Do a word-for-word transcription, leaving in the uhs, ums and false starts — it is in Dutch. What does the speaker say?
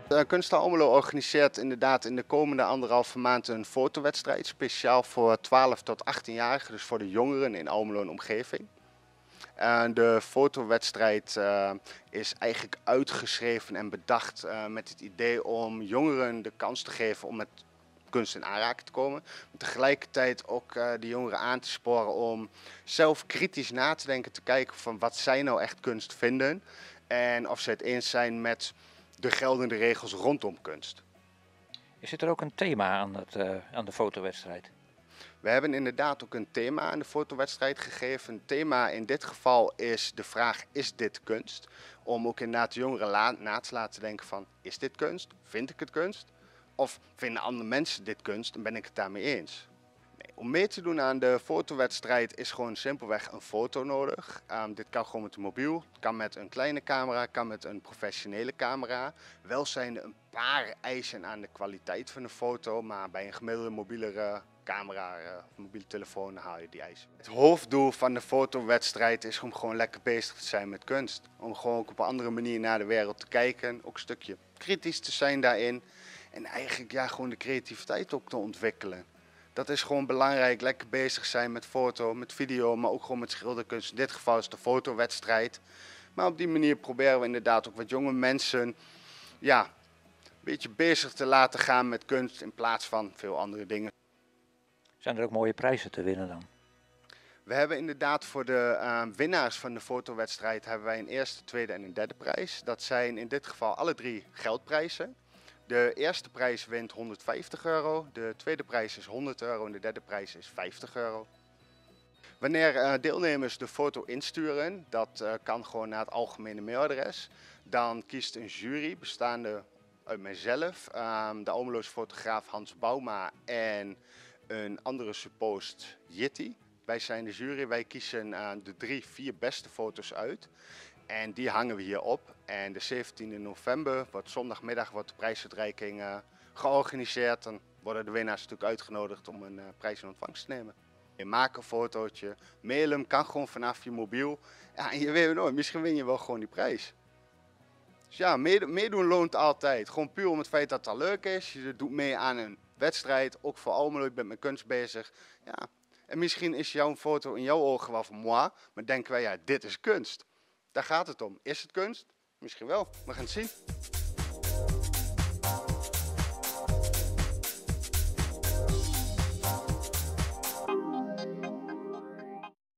Uh, Kunsthal Almelo organiseert inderdaad in de komende anderhalve maand een fotowedstrijd. Speciaal voor twaalf tot achttien-jarigen, dus voor de jongeren in Almelo en omgeving. Uh, de fotowedstrijd uh, is eigenlijk uitgeschreven en bedacht uh, met het idee om jongeren de kans te geven om met kunst in aanraking te komen. Maar tegelijkertijd ook uh, de jongeren aan te sporen om zelf kritisch na te denken, te kijken van wat zij nou echt kunst vinden. En of ze het eens zijn met de geldende regels rondom kunst. Zit er ook een thema aan, het, uh, aan de fotowedstrijd? We hebben inderdaad ook een thema aan de fotowedstrijd gegeven. Een thema in dit geval is de vraag, is dit kunst? Om ook inderdaad de jongeren na te laten denken van, is dit kunst? Vind ik het kunst? Of vinden andere mensen dit kunst en ben ik het daarmee eens? Nee, om mee te doen aan de fotowedstrijd is gewoon simpelweg een foto nodig. Um, dit kan gewoon met een mobiel, het kan met een kleine camera, kan met een professionele camera. Wel zijn er een paar eisen aan de kwaliteit van de foto, maar bij een gemiddelde mobiele uh, camera, uh, mobiele telefoon haal je die eisen. Het hoofddoel van de fotowedstrijd is om gewoon lekker bezig te zijn met kunst. Om gewoon ook op een andere manier naar de wereld te kijken, ook een stukje kritisch te zijn daarin. En eigenlijk ja, gewoon de creativiteit ook te ontwikkelen. Dat is gewoon belangrijk, lekker bezig zijn met foto, met video, maar ook gewoon met schilderkunst. In dit geval is de fotowedstrijd. Maar op die manier proberen we inderdaad ook wat jonge mensen ja, een beetje bezig te laten gaan met kunst in plaats van veel andere dingen. Zijn er ook mooie prijzen te winnen dan? We hebben inderdaad voor de uh, winnaars van de fotowedstrijd hebben wij een eerste, tweede en een derde prijs. Dat zijn in dit geval alle drie geldprijzen. De eerste prijs wint honderdvijftig euro, de tweede prijs is honderd euro en de derde prijs is vijftig euro. Wanneer uh, deelnemers de foto insturen, dat uh, kan gewoon naar het algemene mailadres, dan kiest een jury bestaande uit mijzelf, uh, de Almeloze fotograaf Hans Bouma en een andere suppost Jitty. Wij zijn de jury, wij kiezen uh, de drie, vier beste foto's uit. En die hangen we hier op. En de zeventiende november, wordt zondagmiddag, wordt de prijsuitreiking uh, georganiseerd. Dan worden de winnaars natuurlijk uitgenodigd om een uh, prijs in ontvangst te nemen. Je maakt een fotootje, mail hem, kan gewoon vanaf je mobiel. Ja, en je weet nooit, misschien win je wel gewoon die prijs. Dus ja, meedoen loont altijd. Gewoon puur om het feit dat het al leuk is. Je doet mee aan een wedstrijd, ook voor Almelo, je bent met kunst bezig. Ja. En misschien is jouw foto in jouw ogen wel van moi, maar denken wij, ja, dit is kunst. Daar gaat het om. Is het kunst? Misschien wel. We gaan het zien.